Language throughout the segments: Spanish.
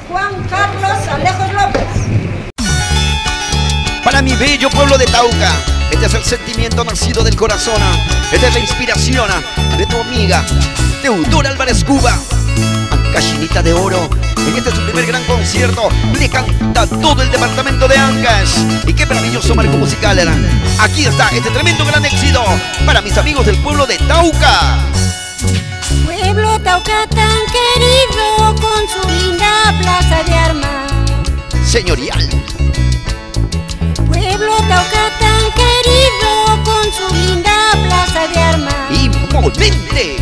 Juan Carlos Alejos López. Para mi bello pueblo de Tauca, este es el sentimiento nacido del corazón. Esta es la inspiración de tu amiga Teodora Álvarez Cuba. Ancashinita de Oro. En este es su primer gran concierto. Le canta todo el departamento de Ancash. Y qué maravilloso marco musical era. Aquí está este tremendo gran éxito para mis amigos del pueblo de Tauca. Pueblo Tauca tan querido con su linda plaza de armas. Señorial. Pueblo Tauca tan querido con su linda plaza de armas. Imponente.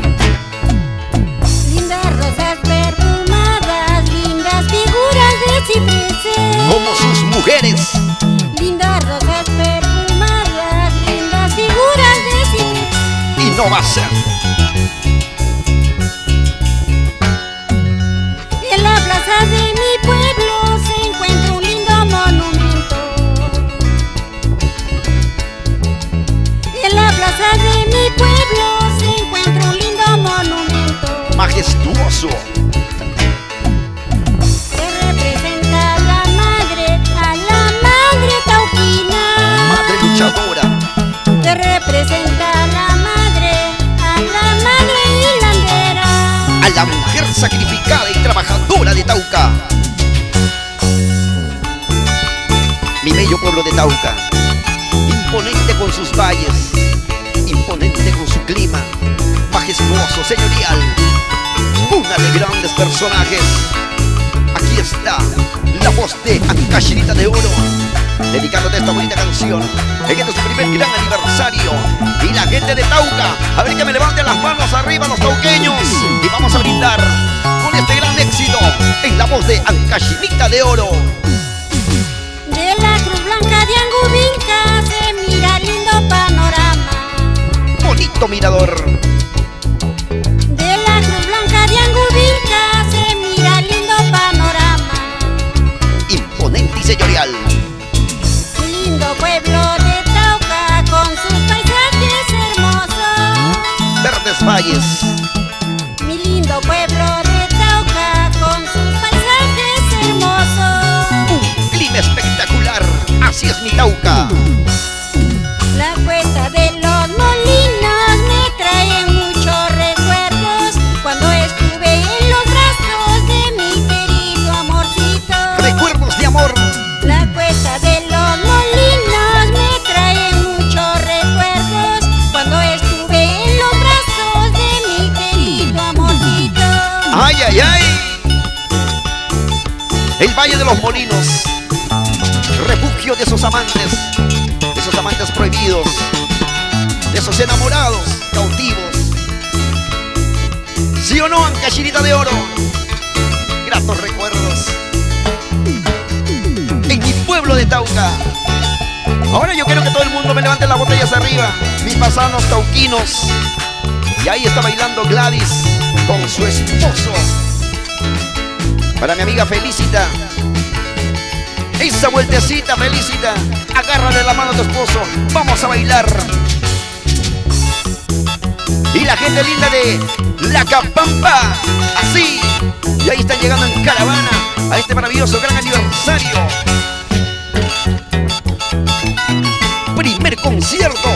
Lindas rosas perfumadas, lindas figuras de cipreses. Como sus mujeres. Lindas rosas perfumadas, lindas figuras de cipreses. Y no va a ser. En la plaza de mi pueblo se encuentra un lindo monumento. En la plaza de mi pueblo se encuentra un lindo monumento. Majestuoso. Que representa a la madre tauquina. Madre luchadora. Que representa a la madre hilandera. A la mujer sacrificada y trabajadora de Tauca. Mi bello pueblo de Tauca, imponente con sus valles, imponente con su clima, majestuoso, señorial, cuna de grandes personajes. Aquí está la voz de Ancashinita de Oro, dedicándote esta bonita canción en este es su primer gran aniversario. Y la gente de Tauca, a ver que me levanten las manos arriba los tauqueños y vamos a brindar con este gran éxito en la voz de Ancashinita de Oro. De la Cruz Blanca de Angubilca se mira lindo panorama. Bonito mirador. De la Cruz Blanca de Angubilca se mira lindo panorama. Imponente y señorial. Lindo pueblo de Tauca con sus paisajes hermosos. Verdes valles. Mi lindo pueblo de Tauca con sus paisajes hermosos. Un clima espectacular. Así es mi Tauca. La cuesta de los molinos me trae muchos recuerdos cuando estuve en los brazos de mi querido amorcito. Recuerdos de amor. La cuesta de los molinos me trae muchos recuerdos cuando estuve en los brazos de mi querido amorcito. ¡Ay, ay, ay! El Valle de los Molinos, refugio de esos amantes prohibidos, de esos enamorados cautivos. ¿Sí o no, Ancashinita de Oro? Gratos recuerdos en mi pueblo de Tauca. Ahora yo quiero que todo el mundo me levante las botellas arriba, mis pasanos tauquinos. Y ahí está bailando Gladys con su esposo. Para mi amiga Felicita, esa vueltecita, Felicita, agárrale la mano a tu esposo, vamos a bailar. Y la gente linda de La Capampa, así. Y ahí están llegando en caravana a este maravilloso gran aniversario. Primer concierto,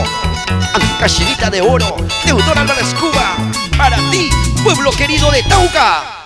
Ancashinita de Oro, Teodora Álvarez Cuba, para ti, pueblo querido de Tauca.